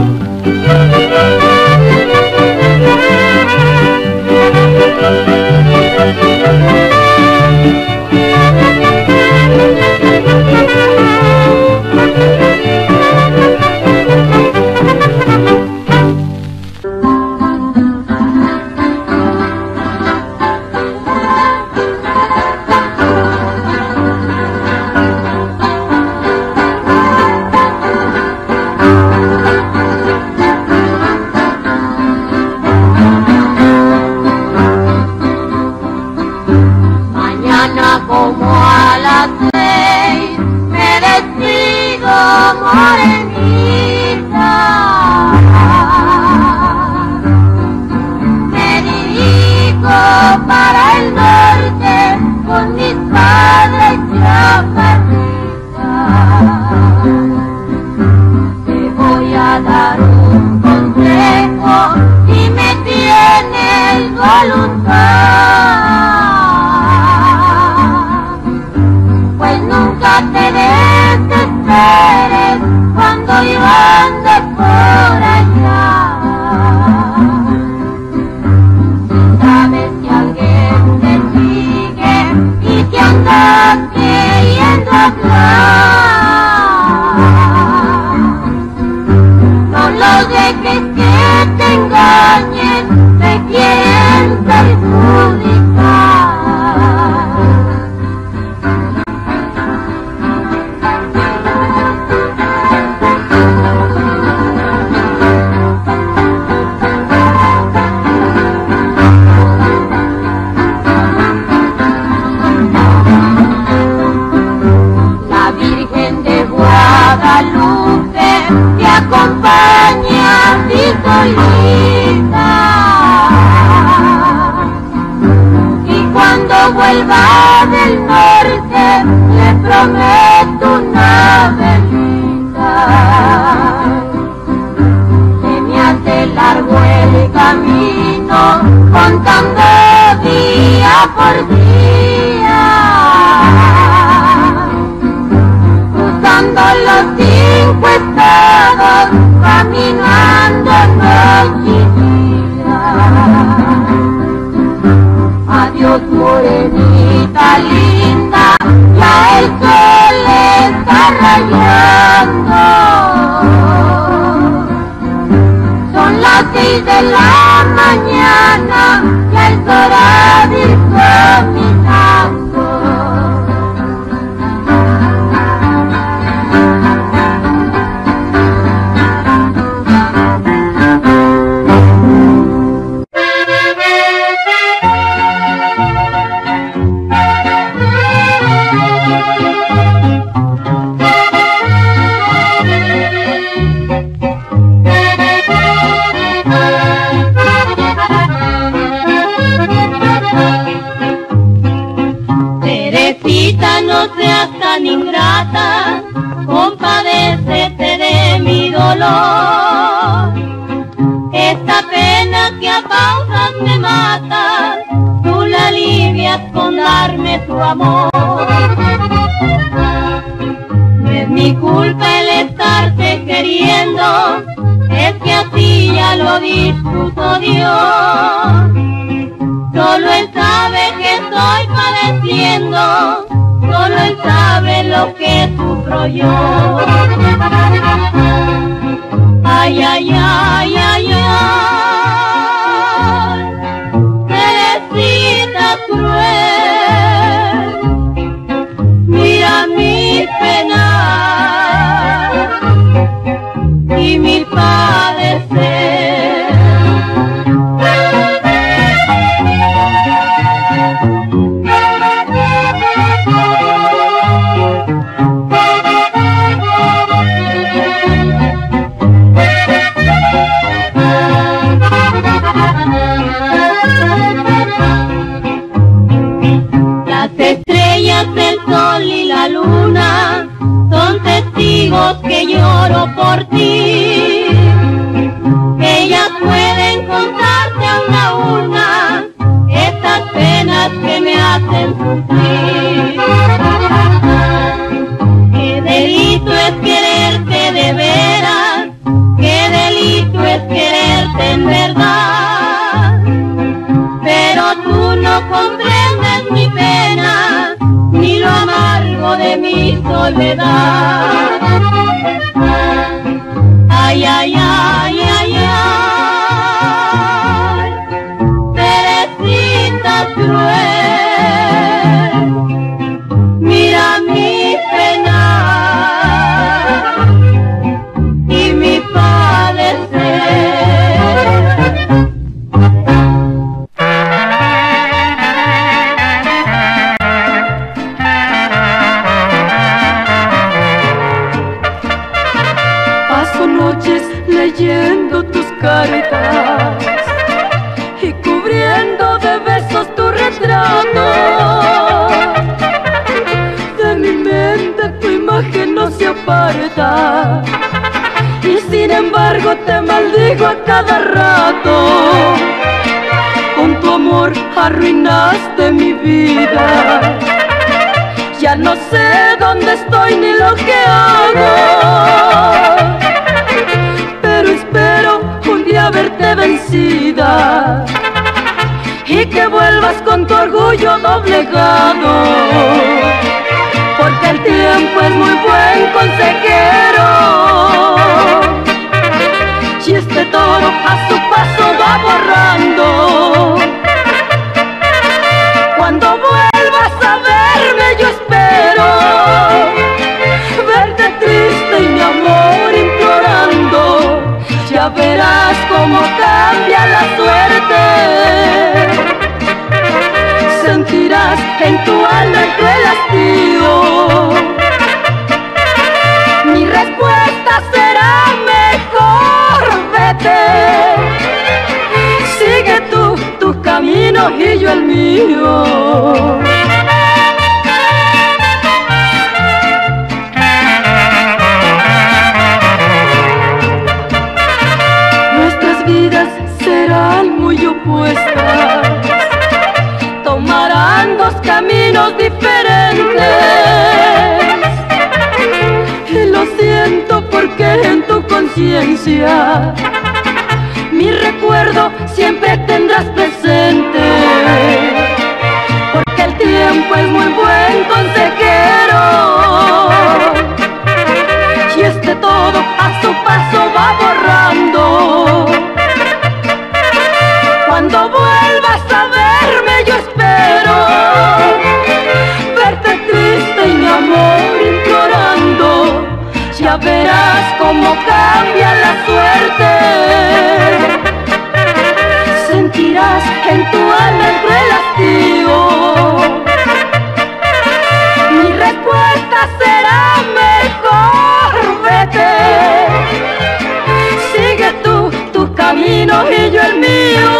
Pues nunca te desesperes cuando yo ande por allá. Si sabes que alguien te sigue y que andas queriendo hablar, no lo dejes que te engañen, te quieren perjudicar. La Virgen de Guadalupe te acompaña así solita, y cuando vuelva del norte le prometo una velita. Se me hace largo el camino contando día por día, cruzando los 5 estados, caminando noche y día. Adiós morenita linda, ya el sol está rayando. Son las 6 de la mañana, ya es hora de ir caminando. Teresita, no seas tan ingrata, compadécete de mi dolor. Esta pena que a pausas me mata, tú la alivias con darme tu amor. No es mi culpa el estarte queriendo, es que así ya lo disfruto Dios. Solo Él sabe que estoy padeciendo, solo Él sabe lo que sufro yo. Ay, ay, ay, ay, ay, Teresita cruel, mira mi pena y mi padecer. Las estrellas, el sol y la luna son testigos que lloro por ti. Ellas pueden contarte una a una estas penas que me hacen sufrir. Qué delito es quererte de veras, qué delito es quererte en verdad. Pero tú no comprendes mi pena, ni lo amargo de mi soledad. Ay, ay, ay, ay, ay, Teresita cruel, mira mi pena y mi padecer. Leyendo tus cartas y cubriendo de besos tu retrato. De mi mente tu imagen no se aparta y sin embargo te maldigo a cada rato. Con tu amor arruinaste mi vida. Ya no sé dónde estoy ni lo que hago, pero espero un día verte vencida y que vuelvas con tu orgullo doblegado, porque el tiempo es muy buen consejero y este toro a su paso va borrando. Cuando vuelvas a verme yo espero verte triste y mi amor implorando. Ya verás cómo cambia la suerte, sentirás en tu alma el cruel hastío. Mi respuesta será mejor vete, sigue tú tu camino y yo el mío. Nuestras vidas serán muy opuestas, tomarán dos caminos diferentes, y lo siento porque en tu conciencia mi recuerdo siempre tendrás presente, porque el tiempo es muy buen consejero y este todo a su paso va borrando. Cuando vuelvas a verme yo espero verte triste y mi amor implorando. Ya verás cómo cambia la suerte, sentirás en tu alma el cruel hastío. Mi respuesta será mejor vete, sigue tú tu camino y yo el mío.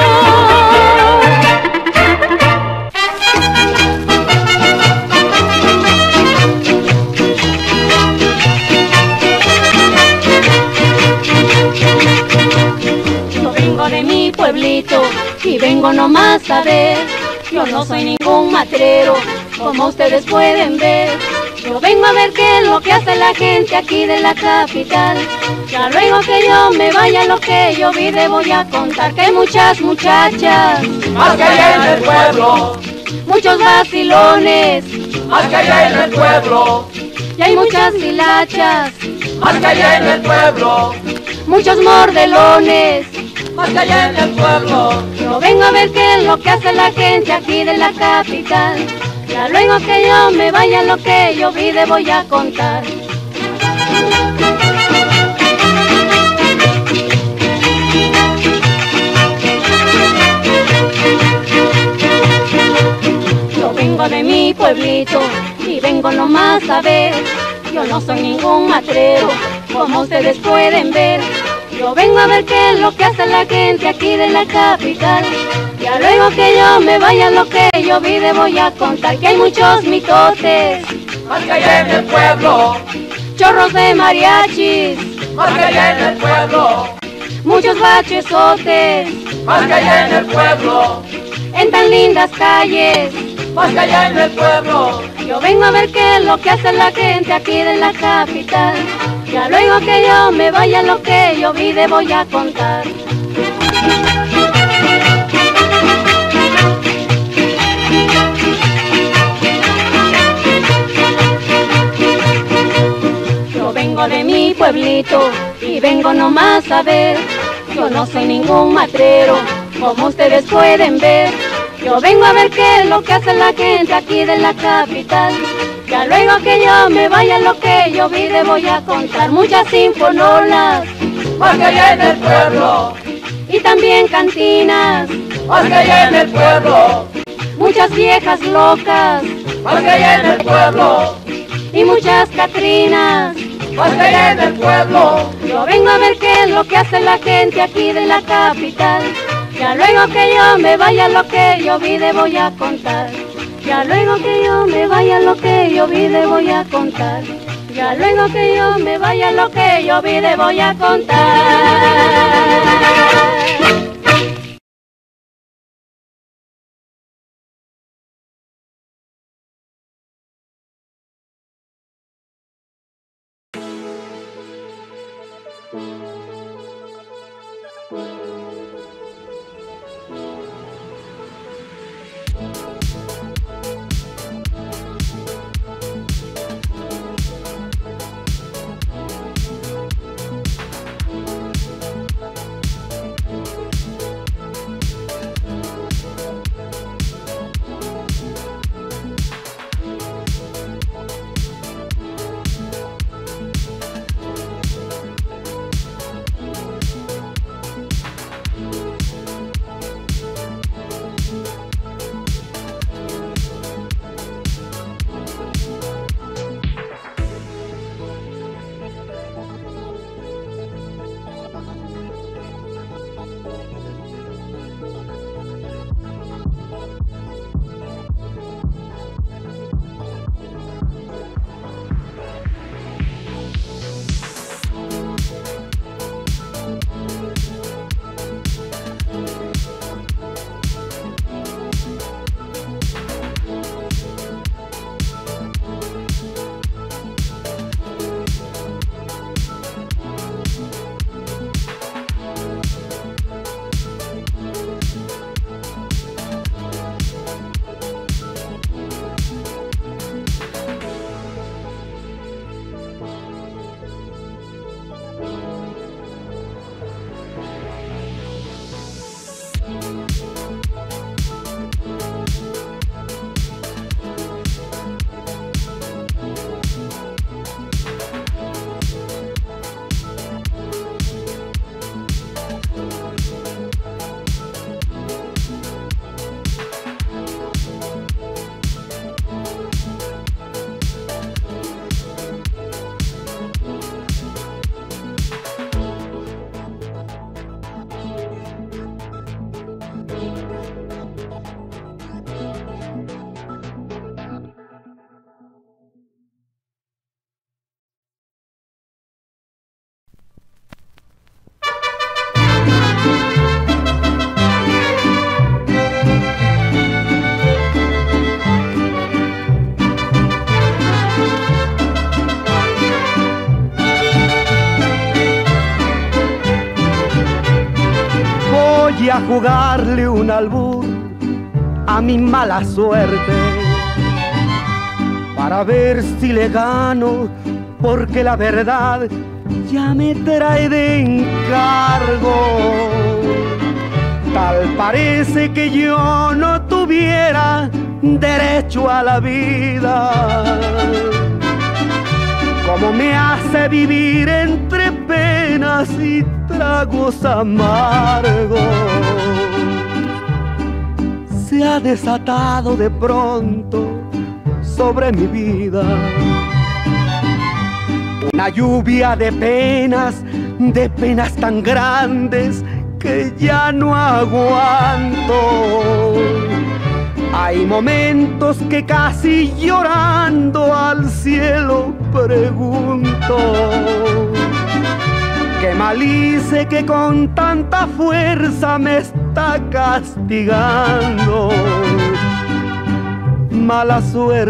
De mi pueblito y vengo nomás a ver. Yo no soy ningún matrero, como ustedes pueden ver. Yo vengo a ver qué es lo que hace la gente aquí de la capital. Ya luego que yo me vaya, lo que yo vi le voy a contar. Que hay muchas muchachas, Más que allá en el pueblo, muchos vacilones, más que allá en el pueblo, y hay muchas hilachas, más que allá en el pueblo, muchos mordelones. más que allá en el pueblo. Yo vengo a ver qué es lo que hace la gente aquí de la capital. Ya luego que yo me vaya, lo que yo vi le voy a contar. Yo vengo de mi pueblito y vengo nomás a ver. Yo no soy ningún matrero, como ustedes pueden ver. Yo vengo a ver qué es lo que hace la gente aquí de la capital. Ya luego que yo me vaya, lo que yo vi le voy a contar. Que hay muchos mitotes, Más que allá en el pueblo, chorros de mariachis, más que allá en el pueblo, muchos bachesotes, más que allá en el pueblo, en tan lindas calles. más que allá en el pueblo. Yo vengo a ver qué es lo que hace la gente aquí de la capital. Ya luego que yo me vaya, lo que yo vi le voy a contar. Yo vengo de mi pueblito y vengo nomás a ver. Yo no soy ningún matrero, como ustedes pueden ver. Yo vengo a ver qué es lo que hace la gente aquí de la capital. Ya luego que yo me vaya, lo que yo vi le voy a contar. Muchas sinfonolas, Más que allá en el pueblo, y también cantinas, más que allá en el pueblo, muchas viejas locas, más que allá en el pueblo, y muchas catrinas. más que allá en el pueblo. Yo vengo a ver qué es lo que hace la gente aquí de la capital. Ya luego que yo me vaya, lo que yo vi le voy a contar. Ya luego que yo me vaya, lo que yo vi le voy a contar. Ya luego que yo me vaya, lo que yo vi le voy a contar. Voy a jugarle un albur a mi mala suerte para ver si le gano, porque la verdad ya me trae de encargo. Tal parece que yo no tuviera derecho a la vida, como me hace vivir entre penas y tragos amargos. Se ha desatado de pronto sobre mi vida una lluvia de penas tan grandes que ya no aguanto. Hay momentos que casi llorando al cielo pregunto: ¿qué mal hice que con tanta fuerza me está castigando? Mala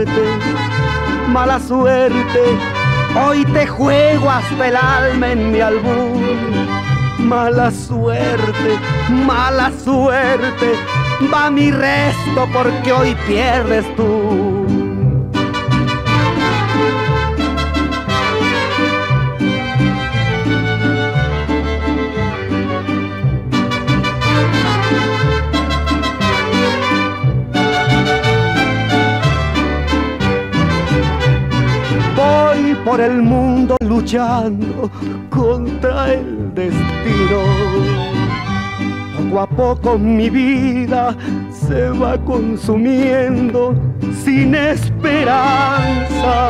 suerte, hoy te juego hasta el alma en mi albur. Mala suerte, va mi resto porque hoy pierdes tú. Voy por el mundo luchando contra el destino. Poco a poco mi vida se va consumiendo sin esperanza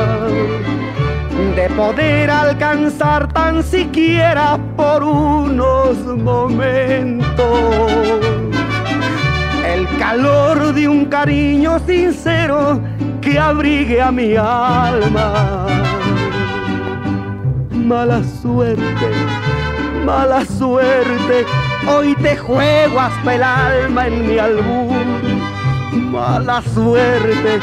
de poder alcanzar tan siquiera por unos momentos el calor de un cariño sincero que abrigue a mi alma. Mala suerte, hoy te juego hasta el alma en mi albur. Mala suerte,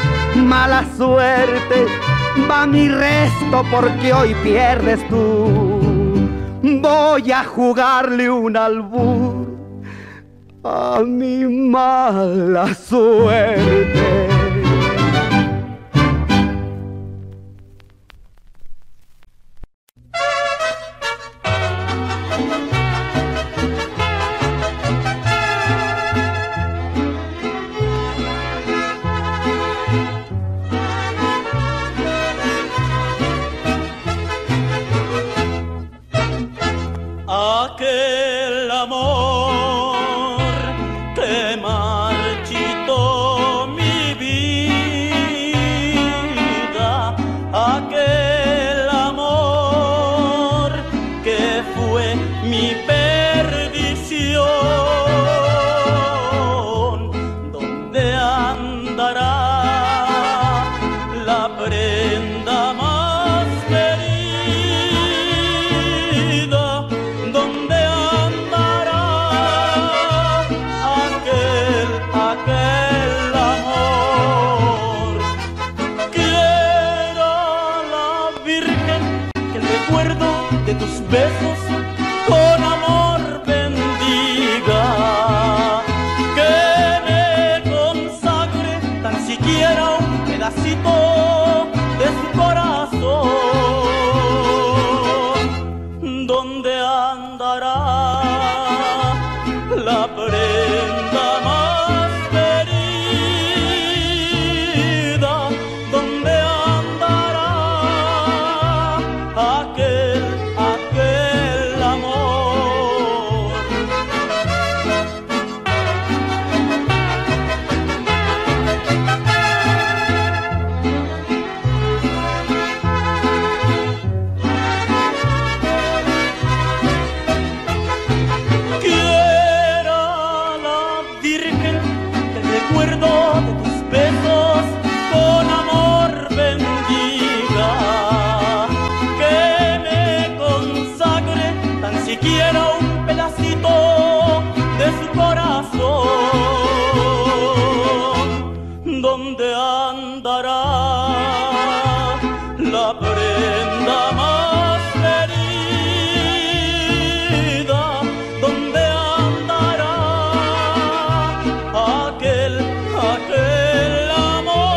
va mi resto porque hoy pierdes tú. voy a jugarle un albur a mi mala suerte. Aquel amor que marchitó mi vida, aquel amor que fue mi perdición, ¿dónde andará la prenda más querida? ¿Dónde andará aquel amor? Quiera la Virgen que el recuerdo de tus besos con amor bendiga, que me consagre tan siquiera un pedacito de su corazón. ¿Dónde andará la prenda más querida? ¿Dónde andará aquel amor? Quiera la Virgen que el recuerdo de tus besos con amor bendiga, que me consagre tan siquiera un pedacito de su corazón. ¿Dónde andará la prenda más querida? ¿Dónde andará aquel amor?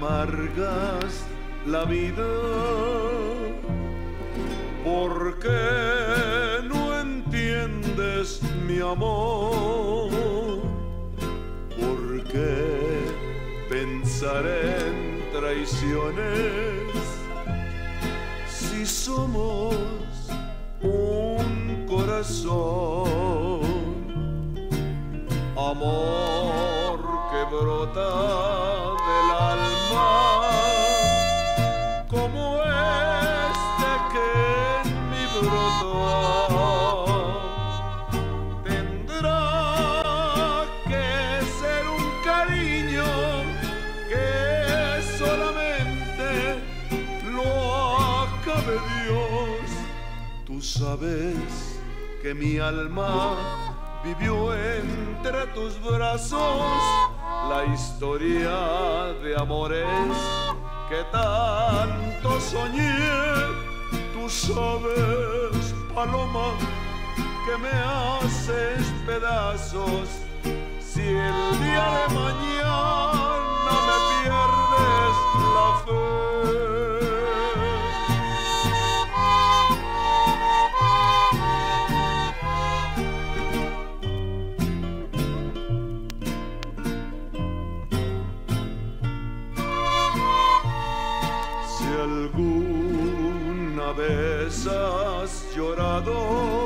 amargas la vida. ¿Por qué no entiendes mi amor? ¿Por qué pensar en traiciones si somos un corazón? Amor que brota del alma, como este que en mí brotó. Tendrá que ser un cariño que solamente lo acabe Dios. Tú sabes que mi alma vivió entre tus brazos la historia de amores que tanto soñé. Tú sabes, paloma, que me haces pedazos si el día de mañana me pierdes la fe. Alguna vez has llorado,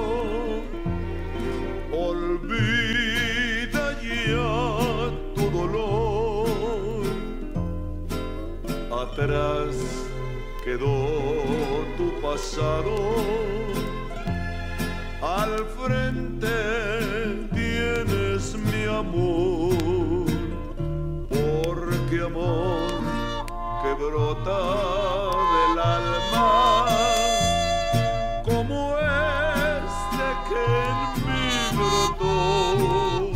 olvida ya tu dolor. Atrás quedó tu pasado, al frente tienes mi amor, porque amor que brota del alma, como este que en mí brotó,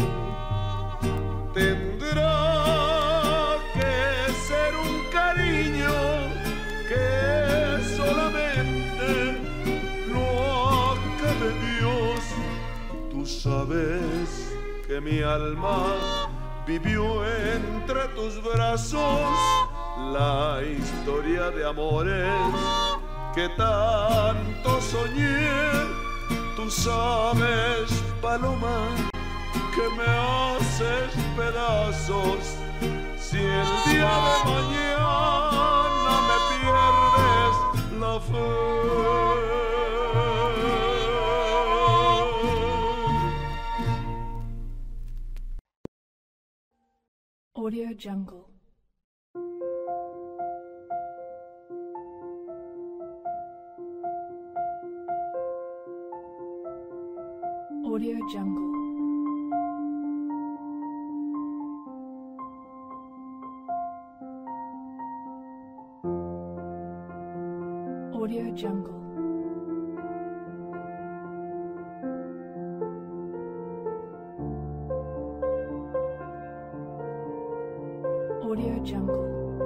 tendrá que ser un cariño que solamente lo acabe Dios. Tú sabes que mi alma vivió entre tus brazos la historia de amores que tanto soñé. Tú sabes, paloma, que me haces pedazos si el día de mañana me pierdes la fe. Audio Jungle. Audio Jungle. Audio Jungle. Audio Jungle.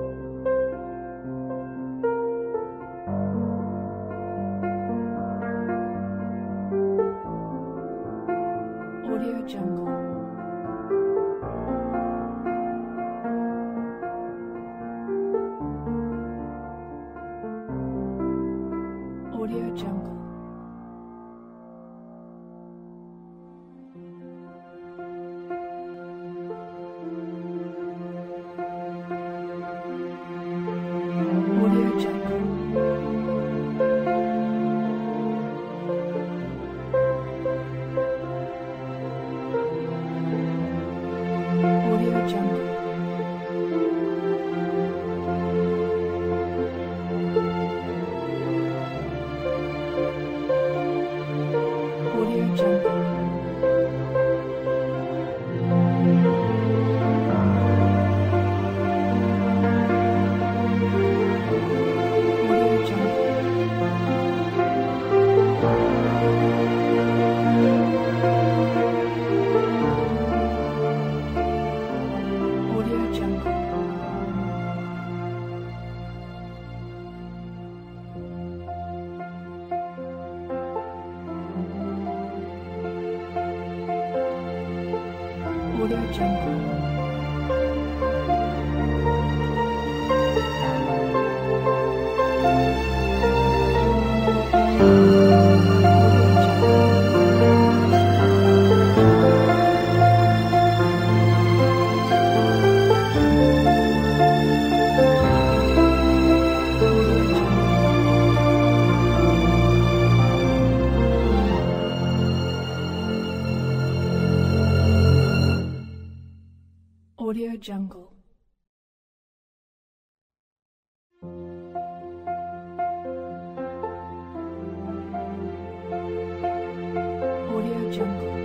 Audio Jungle. Audio Jungle. Audio Jungle. Audio Jungle. Audio Jungle.